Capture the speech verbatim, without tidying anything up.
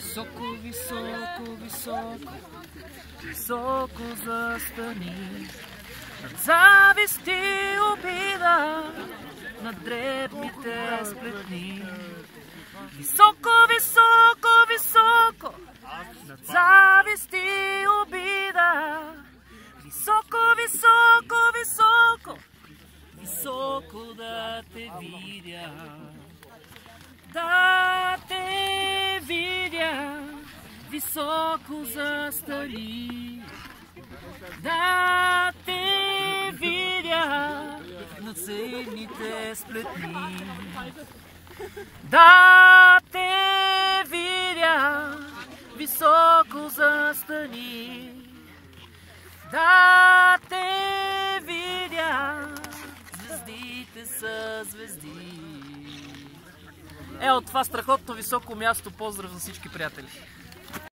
Високо, високо, високо, високо застани. Над завист и обида, над дребните сплетни. Високо, високо, високо, над завист и обида. Високо, високо, високо, високо да те видя. Да те видя, високо застани. Да те видя над сеидните сплетни. Да те видя, високо застани. Да те видя, звездите са звезди. Е, от това страхотно високо място поздрав за всички приятели!